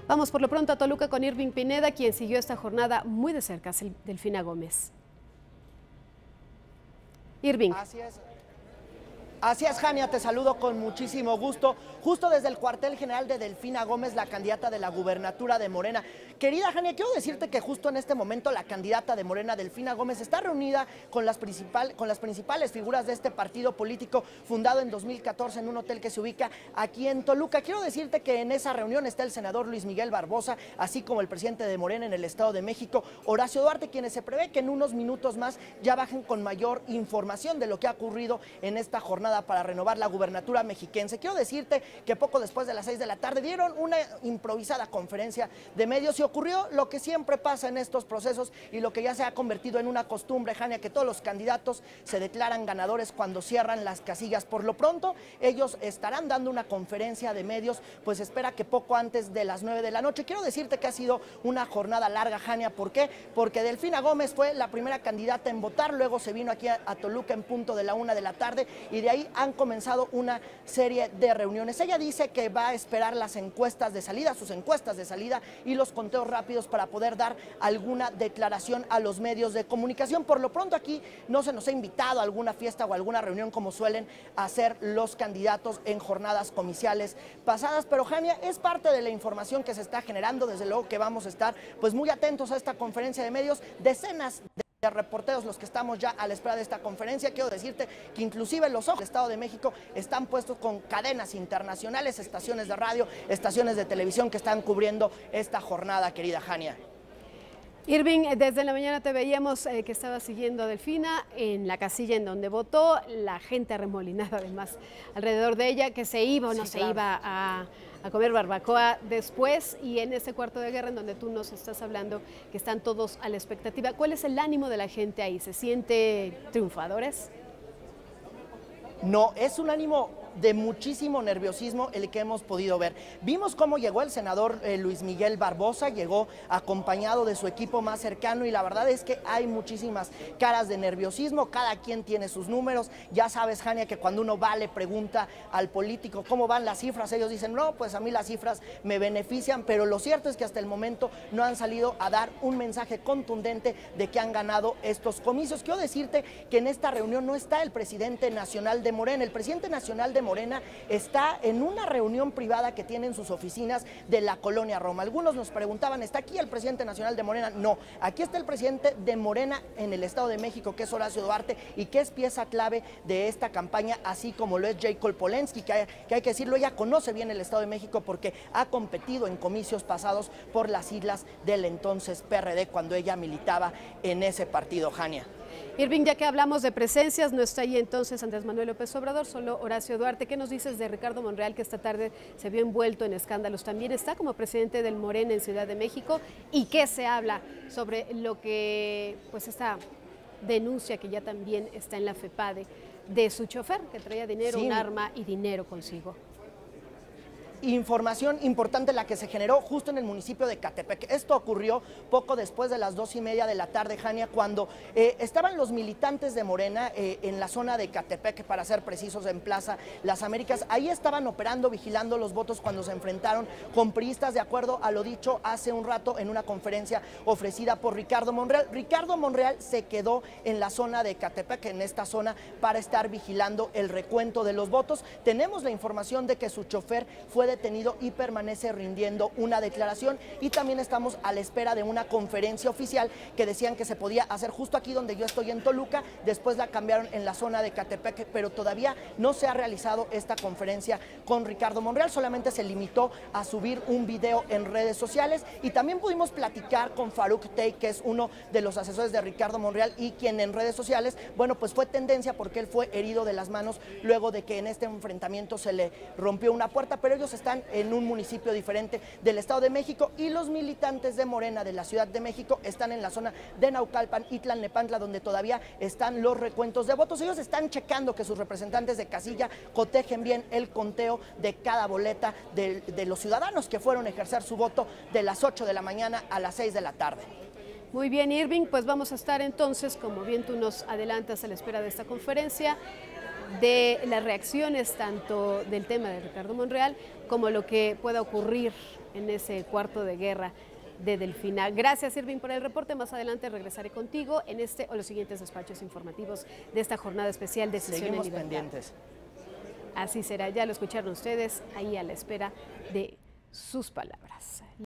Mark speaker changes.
Speaker 1: Vamos por lo pronto a Toluca con Irving Pineda, quien siguió esta jornada muy de cerca, Delfina Gómez. Irving.
Speaker 2: Así es, Jania, te saludo con muchísimo gusto. Justo desde el cuartel general de Delfina Gómez, la candidata de la gubernatura de Morena. Querida Jania, quiero decirte que justo en este momento la candidata de Morena, Delfina Gómez, está reunida con las principales figuras de este partido político fundado en 2014 en un hotel que se ubica aquí en Toluca. Quiero decirte que en esa reunión está el senador Luis Miguel Barbosa, así como el presidente de Morena en el Estado de México, Horacio Duarte, quienes se prevé que en unos minutos más ya bajen con mayor información de lo que ha ocurrido en esta jornada para renovar la gubernatura mexiquense. Quiero decirte que poco después de las 6 de la tarde dieron una improvisada conferencia de medios y ocurrió lo que siempre pasa en estos procesos y lo que ya se ha convertido en una costumbre, Jania, que todos los candidatos se declaran ganadores cuando cierran las casillas. Por lo pronto, ellos estarán dando una conferencia de medios, pues espera que poco antes de las 9 de la noche. Quiero decirte que ha sido una jornada larga, Jania. ¿Por qué? Porque Delfina Gómez fue la primera candidata en votar, luego se vino aquí a Toluca en punto de la 1 de la tarde y de ahí han comenzado una serie de reuniones. Ella dice que va a esperar las encuestas de salida, sus encuestas de salida y los conteos rápidos para poder dar alguna declaración a los medios de comunicación. Por lo pronto aquí no se nos ha invitado a alguna fiesta o alguna reunión como suelen hacer los candidatos en jornadas comiciales pasadas, pero Jania, es parte de la información que se está generando. Desde luego que vamos a estar pues muy atentos a esta conferencia de medios, decenas de reporteros los que estamos ya a la espera de esta conferencia. Quiero decirte que inclusive los ojos del Estado de México están puestos con cadenas internacionales, estaciones de radio, estaciones de televisión que están cubriendo esta jornada, querida Jania.
Speaker 1: Irving, desde la mañana te veíamos que estaba siguiendo a Delfina en la casilla en donde votó, la gente arremolinada además alrededor de ella, que se iba o no se iba a comer barbacoa después, y en ese cuarto de guerra en donde tú nos estás hablando que están todos a la expectativa. ¿Cuál es el ánimo de la gente ahí? ¿Se siente triunfadores?
Speaker 2: No, es un ánimo de muchísimo nerviosismo el que hemos podido ver. Vimos cómo llegó el senador Luis Miguel Barbosa, llegó acompañado de su equipo más cercano y la verdad es que hay muchísimas caras de nerviosismo, cada quien tiene sus números. Ya sabes, Jania, que cuando uno va le pregunta al político cómo van las cifras, ellos dicen, no, pues a mí las cifras me benefician, pero lo cierto es que hasta el momento no han salido a dar un mensaje contundente de que han ganado estos comicios. Quiero decirte que en esta reunión no está el presidente nacional de Morena. El presidente nacional de Morena está en una reunión privada que tiene en sus oficinas de la Colonia Roma. Algunos nos preguntaban, ¿está aquí el presidente nacional de Morena? No, aquí está el presidente de Morena en el Estado de México, que es Horacio Duarte, y que es pieza clave de esta campaña, así como lo es Jacob Polensky, que hay que decirlo, ella conoce bien el Estado de México porque ha competido en comicios pasados por las siglas del entonces PRD, cuando ella militaba en ese partido, Jania.
Speaker 1: Irving, ya que hablamos de presencias, no está ahí entonces Andrés Manuel López Obrador, solo Horacio Duarte. ¿Qué nos dices de Ricardo Monreal, que esta tarde se vio envuelto en escándalos? También está como presidente del Morena en Ciudad de México. ¿Y qué se habla sobre lo que, pues esta denuncia que ya también está en la FEPADE de su chofer, que traía dinero, un arma y dinero consigo?
Speaker 2: Información importante la que se generó justo en el municipio de Catepec. Esto ocurrió poco después de las 2:30 de la tarde, Jania, cuando estaban los militantes de Morena en la zona de Catepec, para ser precisos, en Plaza Las Américas. Ahí estaban operando, vigilando los votos cuando se enfrentaron con priistas, de acuerdo a lo dicho hace un rato en una conferencia ofrecida por Ricardo Monreal. Ricardo Monreal se quedó en la zona de Catepec, en esta zona, para estar vigilando el recuento de los votos. Tenemos la información de que su chofer fue detenido y permanece rindiendo una declaración, y también estamos a la espera de una conferencia oficial que decían que se podía hacer justo aquí donde yo estoy en Toluca. Después la cambiaron en la zona de Catepec, pero todavía no se ha realizado esta conferencia con Ricardo Monreal, solamente se limitó a subir un video en redes sociales. Y también pudimos platicar con Farouk Tey, que es uno de los asesores de Ricardo Monreal y quien en redes sociales, bueno, pues fue tendencia porque él fue herido de las manos luego de que en este enfrentamiento se le rompió una puerta, pero ellos están en un municipio diferente del Estado de México, y los militantes de Morena de la Ciudad de México están en la zona de Naucalpan y Tlalnepantla, donde todavía están los recuentos de votos. Ellos están checando que sus representantes de casilla cotejen bien el conteo de cada boleta de los ciudadanos que fueron a ejercer su voto de las 8 de la mañana a las 6 de la tarde.
Speaker 1: Muy bien, Irving, pues vamos a estar entonces, como bien tú nos adelantas, a la espera de esta conferencia, de las reacciones tanto del tema de Ricardo Monreal como lo que pueda ocurrir en ese cuarto de guerra de Delfina. Gracias, Irving, por el reporte. Más adelante regresaré contigo en este o los siguientes despachos informativos de esta jornada especial de Decisión en Libertad.
Speaker 2: Pendientes.
Speaker 1: Así será, ya lo escucharon ustedes, ahí a la espera de sus palabras.